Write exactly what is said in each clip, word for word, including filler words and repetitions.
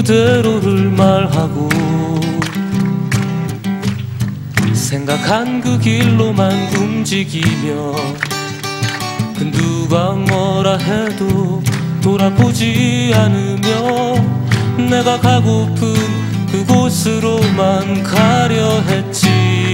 그대로를 말하고 생각한 그 길로만 움직이며 그 누가 뭐라 해도 돌아보지 않으며 내가 가고픈 그곳으로만 가려 했지.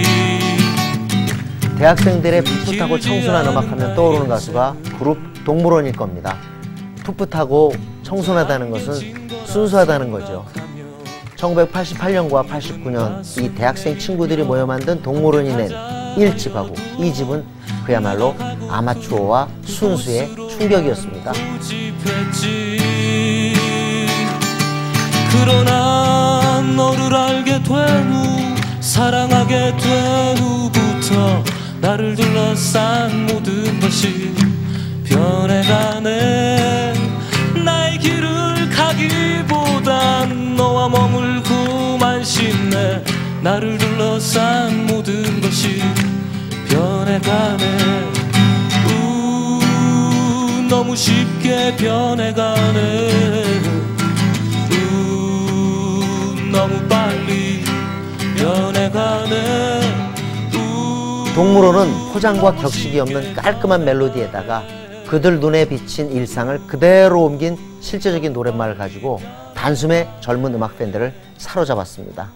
대학생들의 풋풋하고 청순한 음악하면 떠오르는 가수가 그룹 동물원일 겁니다. 풋풋하고 청순하다는 것은 순수하다는 거죠. 천구백팔십팔 년과 팔십구 년 이 대학생 친구들이 모여 만든 동물원이 낸 일 집하고 이 집은 그야말로 아마추어와 순수의 충격이었습니다. 그러나 너를 알게 된 후, 사랑하게 된 후부터 나를 둘러싼 모든 것이 변해가네. 나의 길을 가기보단 너와 머물고만 싶네. 나를 둘러싼 모든 것이 변해가네. 우, 너무 쉽게 변해가네. 우, 너무 빨리 변해가네. 우. 동물원은 포장과 격식이 없는 깔끔한 멜로디에다가 그들 눈에 비친 일상을 그대로 옮긴 실제적인 노랫말을 가지고 단숨에 젊은 음악 팬들을 사로잡았습니다.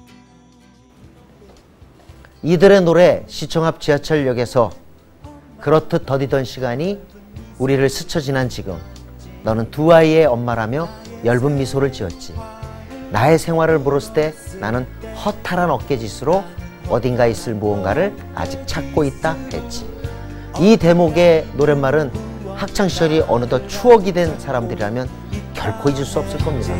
이들의 노래 시청 앞 지하철역에서 그렇듯 더디던 시간이 우리를 스쳐 지난 지금 너는 두 아이의 엄마라며 엷은 미소를 지었지. 나의 생활을 물었을 때 나는 허탈한 어깨짓으로 어딘가 있을 무언가를 아직 찾고 있다 했지. 이 대목의 노랫말은 학창시절이 어느덧 추억이 된 사람들이라면 결코 잊을 수 없을 겁니다.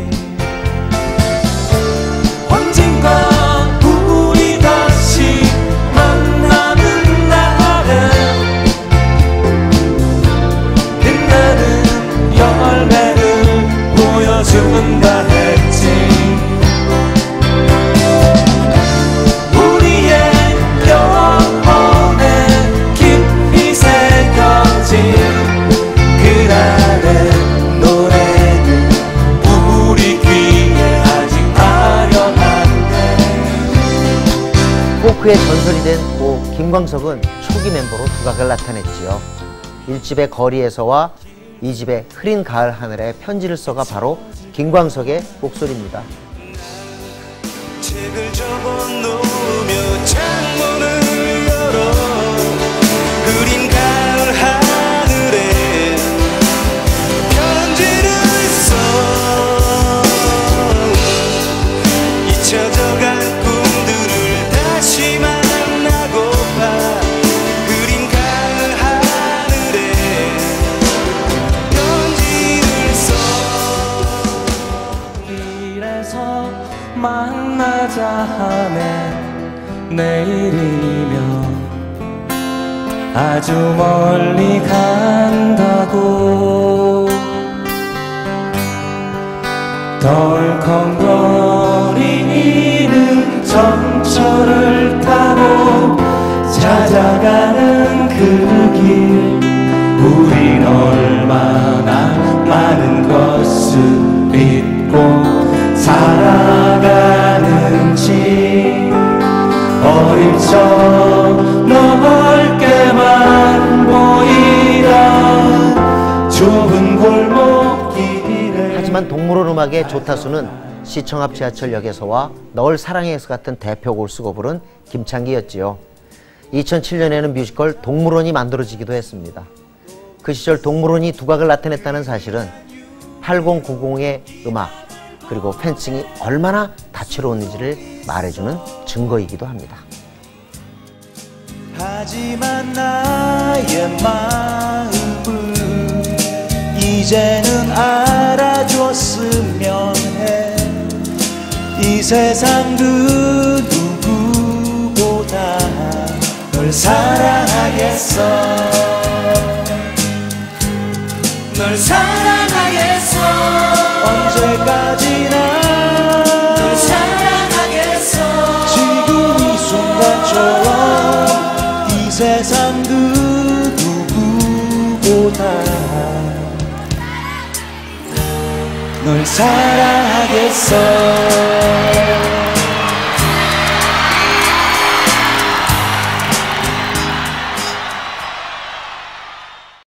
언젠가 우리 다시 만나는 날에 빛나는 열매를 보여준다 했지. 우리의 영혼에 깊이 새겨진 그날의 노래는 우리 귀에 아직 아련한데. 포크의 전설이 된 고 김광석은 초기 멤버로 두각을 나타냈지요. 일 집의 거리에서와 이 집의 흐린 가을 하늘에 편지를 써가 바로 김광석의 목소리입니다. 책을 접어놓으며 창문을 열어 흐린 가을 하늘에 편지를 써. 잊혀져간 꿈들을 다시 만나고파 흐린 가을 하늘에 편지를 써. 길에서 만나자 하네. 내일이면 아주 멀리 간다고. 덜컹거리는 전철을 타고 찾아가는 그 길, 우린 얼마나 많은 것을 잊고 살아가는지. 어릴 적 넓게만 보이던 좁은 골목길에. 하지만 동물원 음악의 조타수는 시청 앞 지하철역에서와 널 사랑해서 같은 대표 골수고 부른 김창기였지요. 이천칠 년에는 뮤지컬 동물원이 만들어지기도 했습니다. 그 시절 동물원이 두각을 나타냈다는 사실은 팔공구공의 음악 그리고 팬층이 얼마나 다채로운지를 말해주는 증거이기도 합니다. 하지만 나의 마음을 이제는 알아줬으면 해. 이 세상 그 누구보다 널 사랑하겠어. 널 사랑하겠어. 언제까지나 널 사랑하겠어. 지금 이 순간처럼 이 세상 그 누구보다 널 사랑하겠어.